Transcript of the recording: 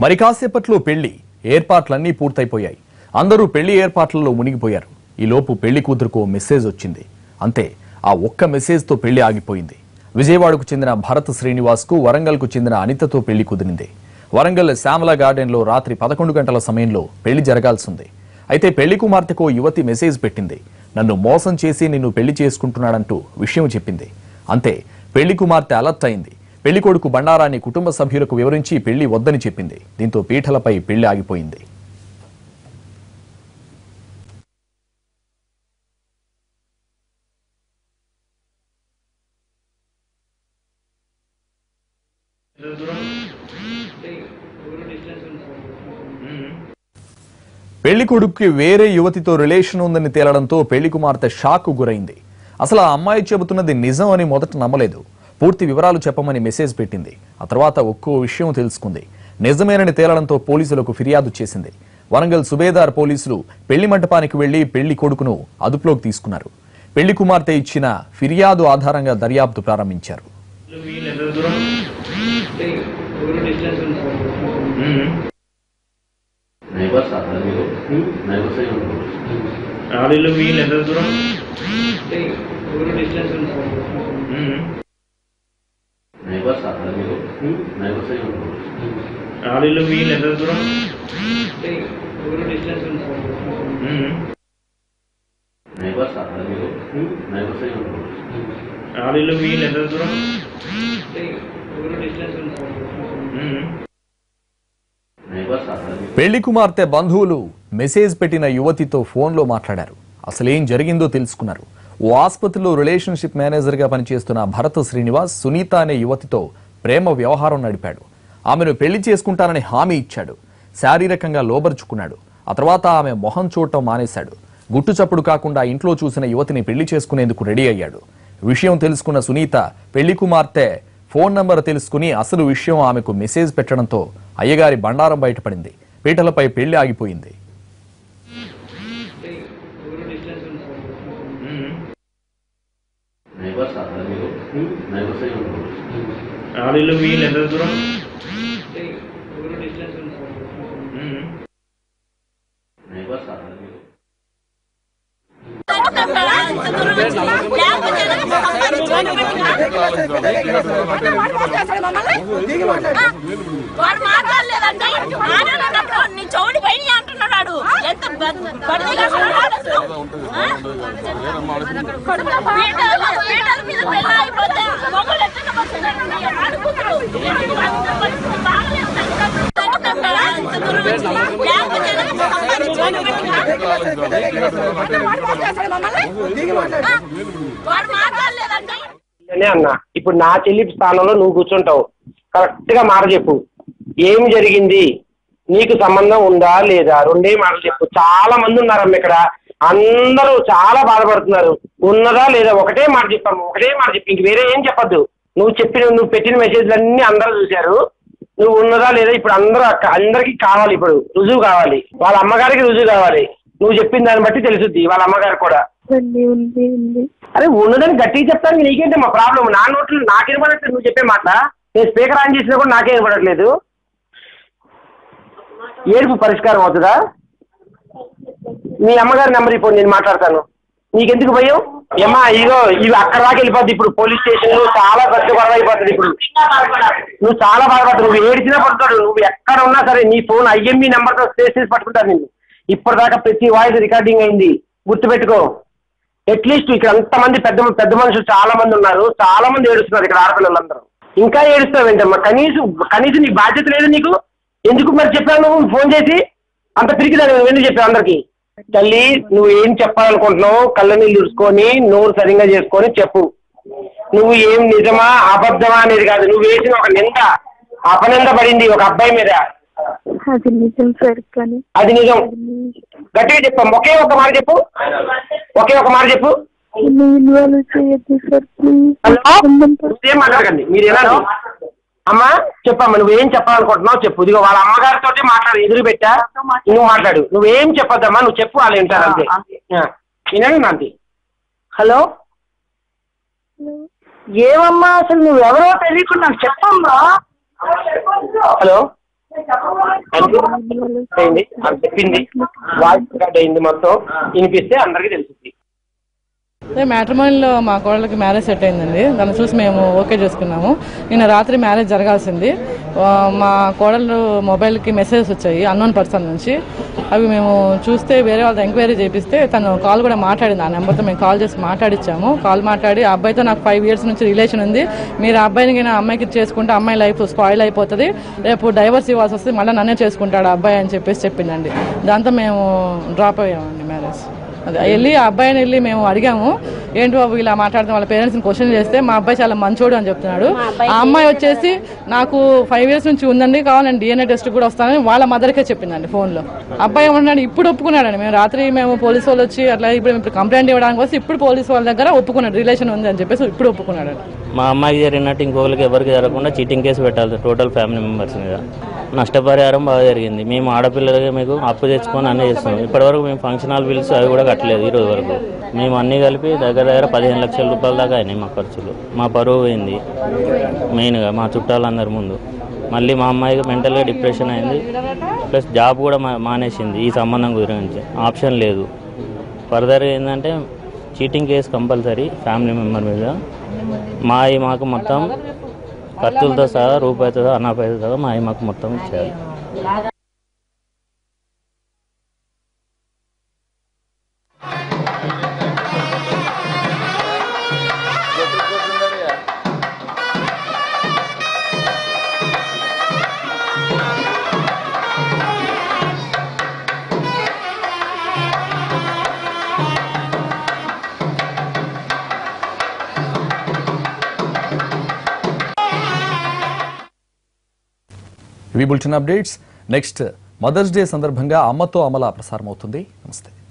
మరి కాసేపట్లో పెళ్లి ఏర్పాట్లన్నీ పూర్తయిపోయాయి. అందరూ పెళ్లి ఏర్పాట్లలో మునిగిపోయారు. ఈ లోపు పెళ్లి కూతురుకు మెసేజ్ వచ్చింది. అంతే, ఆ ఒక్క మెసేజ్ తో పెళ్లి ఆగిపోయింది. విజయవాడకు చెందిన భరత్ శ్రీనివాస్ కు వరంగల్కు చెందిన అనితతో పెళ్లి కుదిరింది. వరంగల్ శ్యామల గార్డెన్ లో రాత్రి 11 గంటల సమయంలో పెళ్లి జరగాల్సింది. అయితే పెళ్లి కుమార్తెకు యువతి మెసేజ్ పెట్టింది. నన్ను మోసం చేసి నిన్ను పెళ్లి చేసుకుంటున్నాడంటూ విషయం చెప్పింది. అంతే, పెళ్లి కుమార్తె అలర్ట్ అయింది. పెళ్లి కొడుకు బండారాన్ని కుటుంబ సభ్యులకు వివరించి పెళ్లి వద్దని చెప్పింది. దీంతో పీఠలపై పెళ్లి ఆగిపోయింది. పెళ్లి కొడుకుకి వేరే యువతితో రిలేషన్ ఉందని తేలడంతో పెళ్లి కుమార్తె షాక్ గురైంది. అసలు ఆ అమ్మాయి చెబుతున్నది నిజం అని మొదట నమ్మలేదు. పూర్తి వివరాలు చెప్పమని మెసేజ్ పెట్టింది. ఆ తర్వాత ఒక్కో విషయం తెలుసుకుంది. నిజమేనని తేలడంతో పోలీసులకు ఫిర్యాదు చేసింది. వరంగల్ సుబేదార్ పోలీసులు పెళ్లి మంటపానికి వెళ్లి పెళ్లి కొడుకును అదుపులోకి తీసుకున్నారు. పెళ్లి కుమార్తె ఇచ్చిన ఫిర్యాదు ఆధారంగా దర్యాప్తు ప్రారంభించారు. పెళ్లి కుమార్తె బంధువులు మెసేజ్ పెట్టిన యువతితో ఫోన్లో మాట్లాడారు. అసలేం జరిగిందో తెలుసుకున్నారు. ఓ ఆసుపత్రిలో రిలేషన్షిప్ మేనేజర్ గా పనిచేస్తున్న భరత్ శ్రీనివాస్ సునీత అనే యువతితో ప్రేమ వ్యవహారం నడిపాడు. ఆమెను పెళ్లి చేసుకుంటానని హామీ ఇచ్చాడు. శారీరకంగా లోబరుచుకున్నాడు. ఆ తర్వాత ఆమె మొహం చూడటం మానేశాడు. గుట్టు చప్పుడు కాకుండా ఇంట్లో చూసిన యువతిని పెళ్లి చేసుకునేందుకు రెడీ అయ్యాడు. విషయం తెలుసుకున్న సునీత పెళ్లి కుమార్తె ఫోన్ నంబర్ తెలుసుకుని అసలు విషయం ఆమెకు మెసేజ్ పెట్టడంతో అయ్యగారి బండారం బయటపడింది. పీటలపై పెళ్లి ఆగిపోయింది. అన్న ఇప్పుడు నా చెల్లి స్థానంలో నువ్వు కూర్చుంటావు. కరెక్ట్ గా మాట చెప్పు. ఏం జరిగింది, నీకు సంబంధం ఉందా లేదా, రెండే మాటలు చెప్పు. చాలా మంది ఉన్నారమ్మ ఇక్కడ, అందరూ చాలా బాధపడుతున్నారు. ఉన్నదా లేదా ఒకటే మాట చెప్పాము, ఒకటే మాట చెప్పి ఇంక వేరే ఏం చెప్పద్దు. నువ్వు పెట్టిన మెసేజ్లు అన్ని అందరూ చూశారు. నువ్వు ఉన్నదా లేదా ఇప్పుడు అందరికి కావాలి. ఇప్పుడు రుజువు కావాలి, వాళ్ళ అమ్మగారికి రుజువు కావాలి. నువ్వు చెప్పిన దాన్ని బట్టి తెలుసుద్ది వాళ్ళ అమ్మగారు కూడా. అరే ఉన్నదని గట్టిగా చెప్తాను, నీకేంటే మా ప్రాబ్లం. నా నోట్లు నాకే వినపడట్లేదు నువ్వు చెప్పే మాట. నేను స్పీకర్ ఆన్ చేసినా కూడా నాకే వినపడట్లేదు. ఏడుపు పరిష్కారం అవుతుందా? మీ అమ్మగారి నెంబర్ ఇప్పుడు నేను మాట్లాడతాను. నీకెందుకు భయం? ఏమ్మా ఇగో ఇవి అక్కడ దాకా వెళ్ళిపోద్ది. ఇప్పుడు పోలీస్ స్టేషన్ చాలా పెద్ద గొడవ అయిపోతుంది. ఇప్పుడు నువ్వు చాలా బాధపడతావు. నువ్వు ఏడిచినా పడుతాడు. నువ్వు ఎక్కడ ఉన్నా సరే నీ ఫోన్ IME నెంబర్తో సేవ్ చేసి పట్టుకుంటాను నిన్ను. ఇప్పటిదాకా ప్రతి వాయిస్ రికార్డింగ్ అయింది, గుర్తుపెట్టుకో. అట్లీస్ట్ ఇక్కడ అంతమంది పెద్ద మనుషులు చాలా మంది ఉన్నారు. చాలా మంది ఏడుస్తున్నారు ఇక్కడ, ఆడపిల్లలందరూ. ఇంకా ఏడుస్తావు ఏంటమ్మా? కనీసం నీ బాధ్యత లేదు నీకు. ఎందుకు మరి చెప్పాను నువ్వు ఫోన్ చేసి? అంత పిరికిదాన్ని నువ్వు ఎందుకు చెప్పావు అందరికి? తల్లి నువ్వు ఏం చెప్పాలనుకుంటున్నావు కళ్ళ నీళ్ళు చూసుకొని నోరు సరిగ్గా చేసుకొని చెప్పు. నువ్వు ఏం నిజమా అబద్ధమా అనేది కాదు. నువ్వు వేసిన ఒక నింద, అపనింద పడింది ఒక అబ్బాయి మీద. అది నిజం సార్. కానీ అది నిజం. గట్టిగా చెప్పాం. ఒకే ఒక మాట చెప్పు. ఏం మాట్లాడకండి మీరు. ఎలా అమ్మా చెప్పమ్మా, నువ్వేం చెప్పాలనుకుంటున్నావు చెప్పు. ఇదిగో వాళ్ళ అమ్మగారితో మాట్లాడు, ఎదురు పెట్టా నువ్వు మాట్లాడు. నువ్వేం చెప్పొద్దమ్మా, నువ్వు చెప్పు, వాళ్ళు వింటారు అంతే. వినండి నాంటి. హలో ఏమమ్మా అసలు నువ్వెవరో తెలియకుండా నాకు చెప్పమ్మా. హలో అయింది అని చెప్పింది. వాయిస్ రికార్డ్ అయింది, మొత్తం వినిపిస్తే అందరికీ తెలుస్తుంది. అదే మ్యాట్రిమోనీలో మా కోడలకి మ్యారేజ్ సెట్ అయిందండి. దాన్ని చూసి మేము ఓకే చేసుకున్నాము. నిన్న రాత్రి మ్యారేజ్ జరగాల్సింది. మా కోడలు మొబైల్కి మెసేజెస్ వచ్చాయి అన్నోన్ పర్సన్ నుంచి. అవి మేము చూస్తే వేరే వాళ్ళతో ఎంక్వైరీ చేపిస్తే తను కాల్ కూడా మాట్లాడింది. ఆ నెంబర్తో మేము కాల్ చేసి మాట్లాడిచ్చాము. కాల్ మాట్లాడి ఆ అబ్బాయితో నాకు 5 years నుంచి రిలేషన్ ఉంది, మీరు ఆ అబ్బాయిని అమ్మాయికి చేసుకుంటే అమ్మాయి లైఫ్ స్పాయిల్ అయిపోతుంది, రేపు డైవర్స్ ఇవ్వాల్సి వస్తే మళ్ళీ నన్నే చేసుకుంటాడు ఆ అబ్బాయి అని చెప్పేసి చెప్పిందండి. దాంతో మేము డ్రాప్ అయ్యామండి మ్యారేజ్. అదే వెళ్ళి ఆ అబ్బాయిని వెళ్ళి మేము అడిగాము, ఏంటి బాబు ఇలా మాట్లాడుతాం, వాళ్ళ పేరెంట్స్ని క్వశ్చన్ చేస్తే మా అబ్బాయి చాలా మంచోడు అని చెప్తున్నాడు. ఆ అమ్మాయి వచ్చేసి నాకు 5 years నుంచి ఉందండి, కావాలి నేను DNA టెస్ట్ కూడా వస్తానని వాళ్ళ మదర్కే చెప్పిందండి ఫోన్లో. అబ్బాయి ఏమంటున్నాడు, ఇప్పుడు ఒప్పుకున్నాడండి. మేము రాత్రి పోలీసు వాళ్ళు వచ్చి అట్లా ఇప్పుడు కంప్లైంట్ ఇవ్వడానికి వస్తే ఇప్పుడు పోలీసు వాళ్ళ దగ్గర ఒప్పుకున్నాడు, రిలేషన్ ఉంది అని చెప్పేసి ఇప్పుడు ఒప్పుకున్నాడు. మా అమ్మాయికి జరిగినట్టు ఇంకొకరికి ఎవరికి జరగకుండా చీటింగ్ కేసు పెట్టాలి టోటల్ ఫ్యామిలీ మెంబర్స్ మీద. నష్టపరిహారం బాగా జరిగింది. మేము ఆడపిల్లలకి మీకు అప్పు తెచ్చుకొని అన్నీ చేస్తున్నాం. ఇప్పటివరకు మేము ఫంక్షన్ హాల్ బిల్స్ అవి కూడా కట్టలేదు. ఈరోజు వరకు మేము అన్నీ కలిపి దగ్గర 15 లక్షల రూపాయల దాకా అయినాయి మా ఖర్చులు. మా పరువు పోయింది మెయిన్గా మా చుట్టాలందరి ముందు. మళ్ళీ మా అమ్మాయికి మెంటల్గా డిప్రెషన్ అయింది, ప్లస్ జాబ్ కూడా మానేసింది. ఈ సంబంధం గురించి ఆప్షన్ లేదు. ఫర్దర్గా ఏంటంటే cheating case compulsory family member మీద. మాకు మొత్తం ఖర్చులతో సహా రూపాయితో సహా అనాపైతో సహా మాకు మొత్తం ఇచ్చేయాలి. ఇవి bulletin updates. Next mother's day సందర్భంగా అమ్మతో అమల ప్రసారం అవుతుంది. నమస్తే.